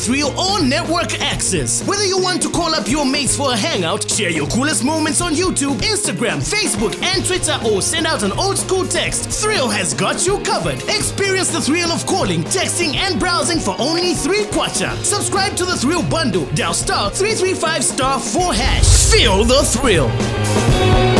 Thrill or network access. Whether you want to call up your mates for a hangout, share your coolest moments on YouTube, Instagram, Facebook, and Twitter, or send out an old school text, Thrill has got you covered. Experience the thrill of calling, texting, and browsing for only 3 kwacha. Subscribe to the Thrill bundle. Dial *335*4#. Feel the thrill.